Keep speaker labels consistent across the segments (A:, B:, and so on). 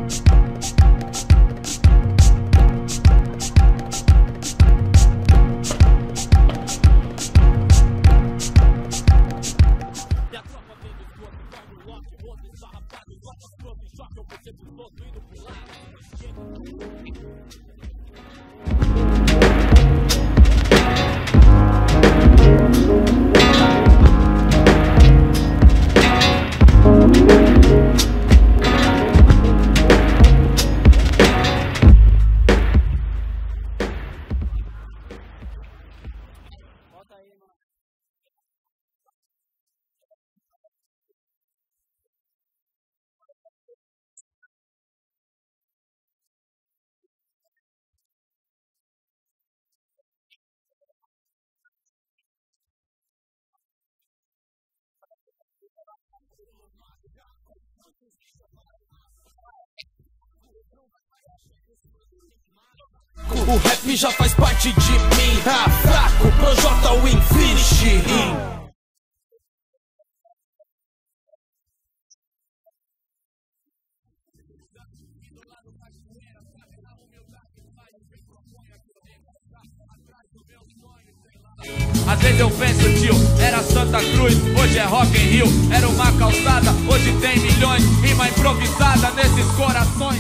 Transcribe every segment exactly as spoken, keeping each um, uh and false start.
A: O rap já faz parte de mim. Ah, fraco, Projota o Infinity.
B: Às vezes eu penso, tio, era Santa Cruz, hoje é Rock in Rio. Era uma calçada, hoje tem milhões. Rima improvisada nesses corações.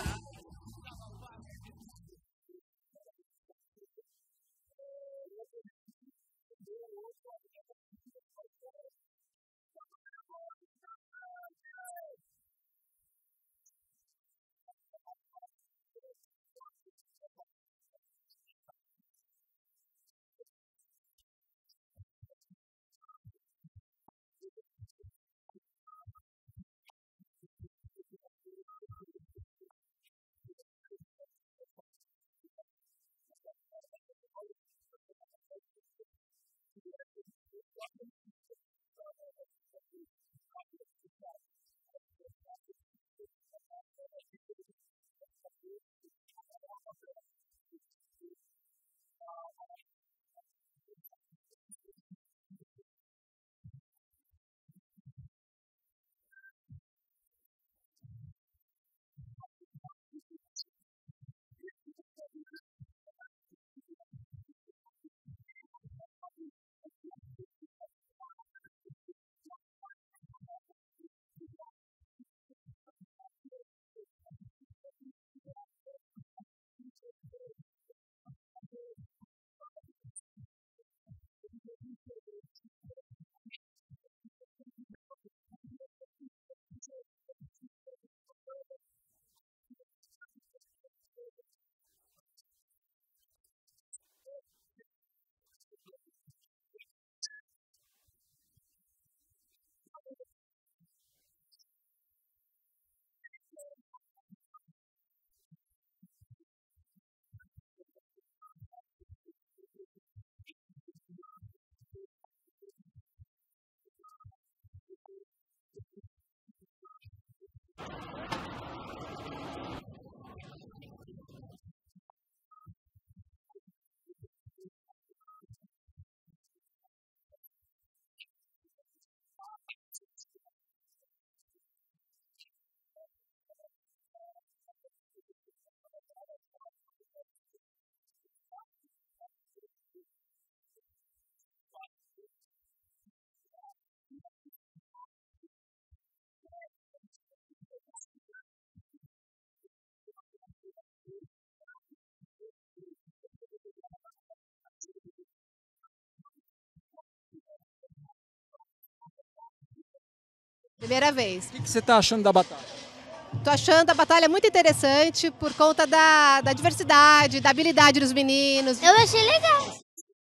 C: Primeira vez.
D: O que, que você está achando da batalha?
C: Estou achando a batalha muito interessante por conta da, da diversidade, da habilidade dos meninos.
E: Eu achei legal.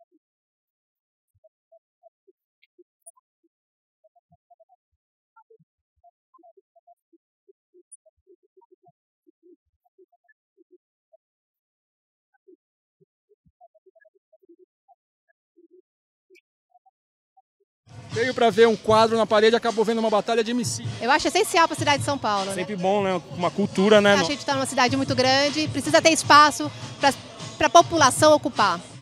D: Veio para ver um quadro na parede, acabou vendo uma batalha de M C.
C: Eu acho essencial para a cidade de São Paulo.
F: Sempre
C: né?
F: bom, né? Uma cultura, né?
C: A gente está numa cidade muito grande, precisa ter espaço para a população ocupar.